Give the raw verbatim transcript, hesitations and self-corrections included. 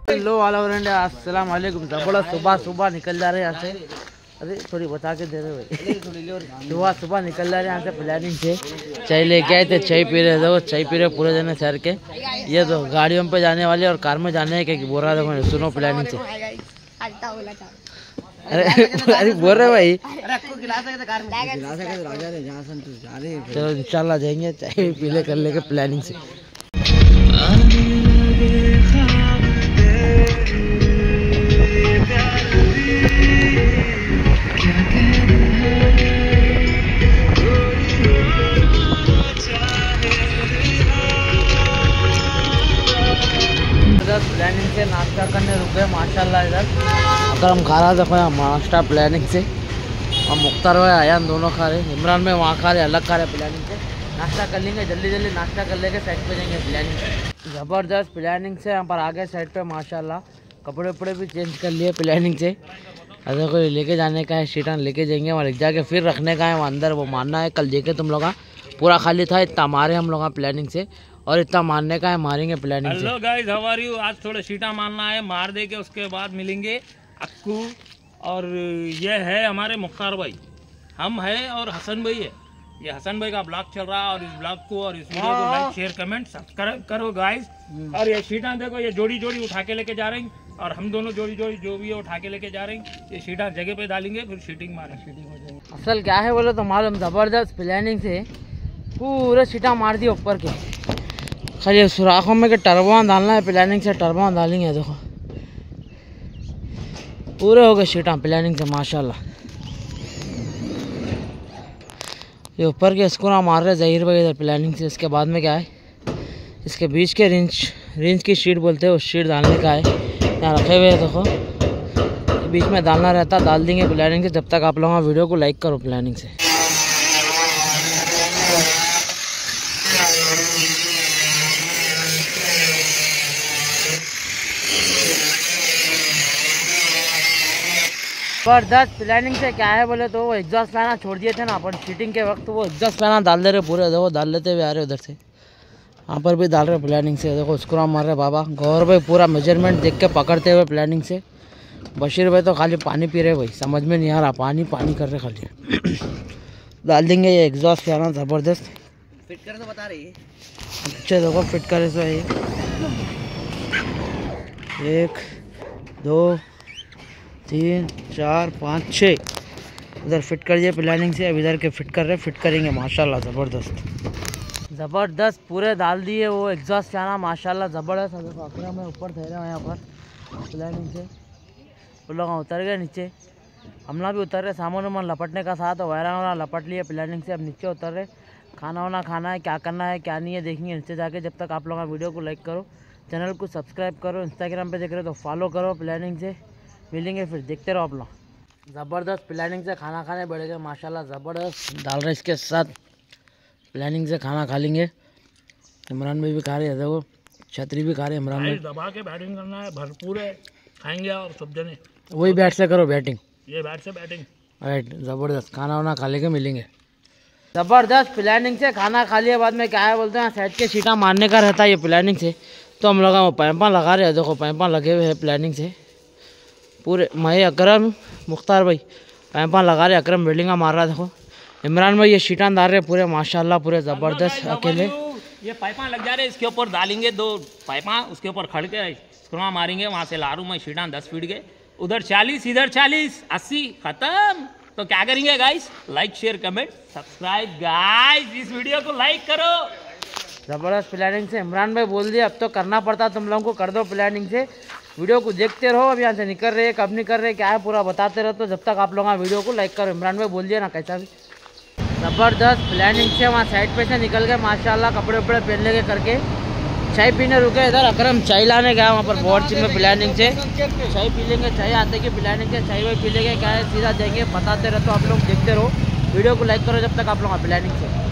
Hello वाला friend, अस्सलाम वालेकुम। जबड़ा सुबह सुबह निकल जा रहे हैं यहाँ से। अरे थोड़ी बता के दे रहे भाई। सुबह सुबह निकल जा रहे हैं यहाँ से प्लानिंग से। चाय लेके आए थे, चाय पी रहे थे। चाय पी रहे पूरे जने शहर के। ये तो गाड़ियों पे जाने वाले और कार में जाने के बोल रहा था, सुनो प्लानिंग से। अरे अरे बोल रहे भाई, चलो इंशाल्लाह जाएंगे चाय पीले कर लेके प्लानिंग से। प्लानिंग से नाश्ता करने रुके माशाल्लाह। इधर अगर हम खा रहा देखो यहाँ नाश्ता प्लानिंग से। हम मुख्तार भाई आयान दोनों खा रहे, इमरान में वहाँ खा रहे, अलग खा रहे। प्लानिंग से नाश्ता कर लेंगे, जल्दी जल्दी नाश्ता कर लेंगे, साइड पे जाएंगे प्लानिंग से। ज़बरदस्त प्लानिंग से यहाँ पर आगे साइड पे माशाल्लाह। कपड़े वपड़े भी चेंज कर लिए प्लानिंग से। अगर कोई लेके जाने का है शीटान लेके जाएंगे, वहाँ लेके जाके फिर रखने का है वहाँ अंदर, वो मारना है। कल देखे तुम लोग पूरा खाली था, इतना मारे हम लोग प्लानिंग से, और इतना मारने का है, मारेंगे प्लानिंग से। Hello guys, how are you. आज थोड़ा शीटा मारना है, मार दे के उसके बाद मिलेंगे अक्कू। और ये है हमारे मुख्तार भाई, हम है और हसन भाई है। ये हसन भाई का ब्लॉग चल रहा है, और इस ब्लॉग को और इस वीडियो को लाइक शेयर कमेंट सब्सक्राइब करो गाइस। और ये शीटा देखो, ये जोड़ी जोड़ी उठा के लेके जा रहे हैं, और हम दोनों जोड़ी जोड़ी जो भी है उठा के लेके जा रहे हैं। ये शीटा जगह पे डालेंगे, फिर शीटिंग मारेंगे, शीटिंग हो जाएगी। असल क्या है बोले तो मालूम, ज़बरदस्त प्लानिंग से पूरे शीटा मार दिए ऊपर के। खाली सुराखों में के टर्बो डालना है प्लानिंग से, टर्बो डालेंगे। देखो पूरे हो गए शीटा प्लानिंग से माशाल्लाह। ये ऊपर के स्क्रू मार रहे जहीर भाई इधर प्लानिंग से। इसके बाद में क्या है, इसके बीच के रिंच रिंच की शीट बोलते हैं, उस शीट डालने का है। यहाँ रखे हुए हैं देखो, बीच में डालना रहता, डाल देंगे प्लानिंग से। जब तक आप लोग वीडियो को लाइक करो प्लानिंग से। ज़बरदस्त प्लानिंग से क्या है बोले तो वो एग्जॉस्ट फैना छोड़ दिए थे ना अपन शीटिंग के वक्त, वो एग्जॉस्ट फैना डाल दे रहे पूरे। देखो डाल लेते हुए आ रहे उधर से, यहाँ पर भी डाल रहे प्लानिंग से। देखो स्क्रू मार रहे बाबा। गौर भाई पूरा मेजरमेंट देख के पकड़ते हुए प्लानिंग से। बशीर भाई तो खाली पानी पी रहे भाई, समझ में नहीं आ रहा, पानी पानी कर रहे खाली। डाल देंगे ये एग्जॉस्ट फैना ज़बरदस्त। फिट कर तो बता रही है, अच्छा देखो फिट करे सो ये एक दो तीन चार पाँच छः इधर फिट कर दिए प्लानिंग से। अब इधर के फिट कर रहे, फिट करेंगे माशाल्लाह। ज़बरदस्त ज़बरदस्त पूरे डाल दिए वो एग्जॉस्ट फैना माशाल्लाह ज़बरदस्त। देखो अकरम में ऊपर ठहरे हुए यहाँ पर प्लानिंग से। वो लोग उतर गए नीचे, हम लोग भी उतर रहे। सामान वामान लपटने का साथ वायरा वाला लपट लिए प्लानिंग से। अब नीचे उतर रहे, खाना वाना खाना है, क्या करना है क्या नहीं है देखेंगे नीचे जाके। जब तक आप लोग वीडियो को लाइक करो, चैनल को सब्सक्राइब करो, इंस्टाग्राम पे देख रहे हो तो फॉलो करो प्लानिंग से। मिलेंगे फिर, देखते रहो आप लोग। ज़बरदस्त प्लानिंग से खाना खाने बढ़ेगा माशाल्लाह। ज़बरदस्त डाल रहे इसके साथ प्लानिंग से खाना खा लेंगे। इमरान भाई भी खा रहे हैं, देखो छतरी भी खा रहे हैं इमरान भाई। दबा के बैटिंग करना है, भरपूर है, खाएंगे और सब जने वही बैट से करो बैटिंग, ये बैट से बैटिंग राइट। ज़बरदस्त खाना वाना खा लेके मिलेंगे। ज़बरदस्त प्लानिंग से खाना खा लिया बाद में क्या है बोलते हैं, साइड के शीटा मारने का रहता है ये प्लानिंग से। तो हम लोग पैंपा लगा रहे हैं, देखो पैंपा लगे हुए हैं प्लानिंग से पूरे। मैं अकरम मुख्तार भाई पैंपा लगा रहे, अकरम बिल्डिंग मार रहा। देखो इमरान भाई ये शीटान डाल रहे पूरे माशाल्लाह, पूरे ज़बरदस्त अकेले। ये पाइपा लग जा रहे, इसके ऊपर डालेंगे दो पाइपा, उसके ऊपर खड़ के स्क्रू मारेंगे। वहाँ से लारू में शीटान दस फीट के, उधर चालीस इधर चालीस, अस्सी खत्म। तो क्या करेंगे guys, like share comment subscribe guys. इस वीडियो को लाइक करो। ज़बरदस्त प्लानिंग से इमरान भाई बोल दिया, अब तो करना पड़ता तुम लोगों को, कर दो प्लानिंग से। वीडियो को देखते रहो, अब यहाँ से निकल रहे कब नहीं कर रहे क्या है पूरा बताते रहो। तो जब तक आप लोग वीडियो को लाइक करो, इमरान भाई बोल दिया ना कैसा भी। ज़बरदस्त प्लानिंग से वहाँ साइड पे से निकल गए माशाल्लाह, कपड़े वपड़े पहन लेके करके। चाय पीने रुके इधर, अकरम चाय लाने गया वहाँ पर बोर्ड में प्लानिंग से। चाय पी लेंगे, चाय आते की प्लानिंग से चाय वाई पी लेंगे, क्या है सीधा जाएंगे। बताते रहो तो आप लोग देखते रहो, वीडियो को लाइक करो जब तक आप लोग प्लानिंग से।